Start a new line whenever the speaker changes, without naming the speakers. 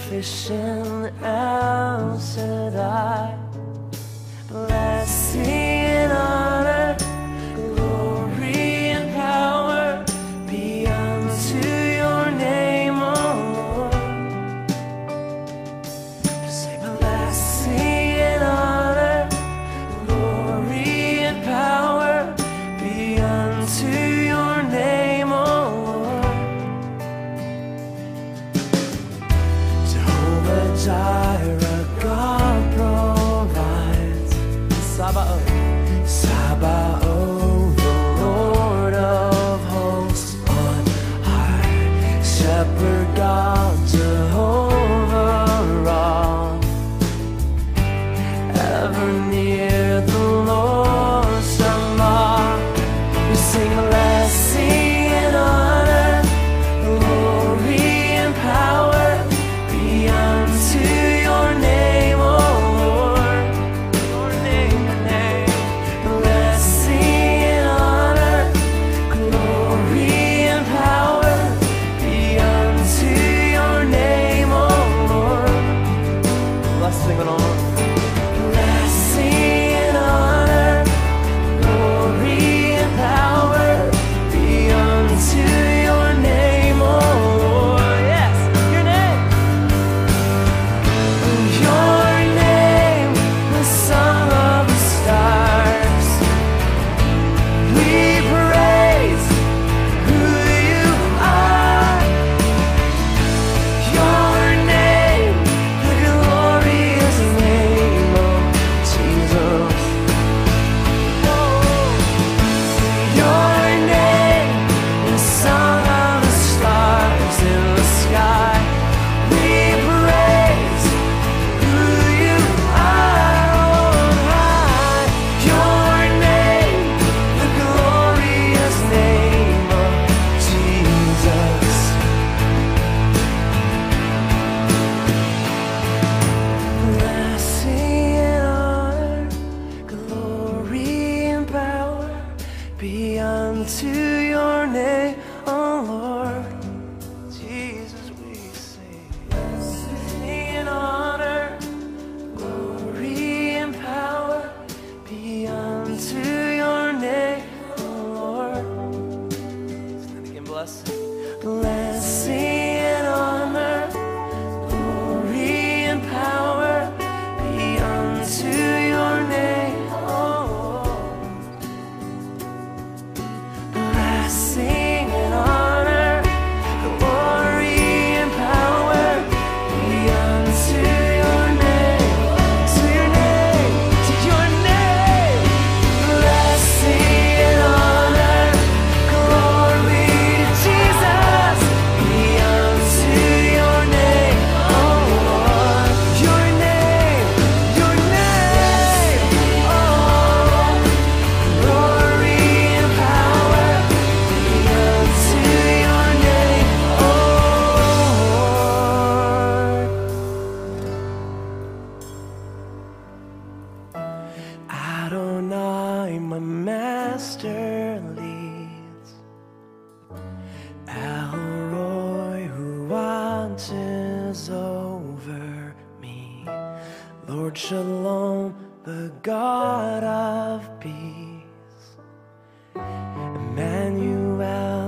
sufficient El Shaddai. Blessing and honor, glory and power be unto your name, O Lord. Say blessing and honor, glory and power be unto your name, O Lord. Jehovah Jireh, God provides. Sabaoth, Sabaoth, the Lord of hosts on high. Shepherd God, Jehovah Ra, ever near the Lord Shammah. We sing blessing and honor, glory and power be unto your name, O Lord. Your name, your name. Blessing and honor, glory and power be unto your name, O Lord. Blessing and honor. Blessing and honor, glory and power be unto your name, O Lord. Yes, your name. Your name, the song of the stars. We praise who you are. Your name, the glorious name of Jesus. Your name, the song of the stars in the sky. We praise who you are on high. Your name, the glorious name of Jesus. Blessing and honor, glory and power be unto your name, O Lord. Jesus, we sing. Blessing and honor, glory and power be unto your name, O Lord. Sing that again, blessing. Blessing and honor, glory and power be unto your name, O Lord. Blessing and honor, glory and power be unto your name, to your name, to your name. Blessing and honor, glory to Jesus be unto your name, oh Lord. Your name, oh, glory and power be unto your name, oh Lord. Adonai, my master leads. El Roy, who watches over me. Lord Shalom, the God of peace. Emmanuel,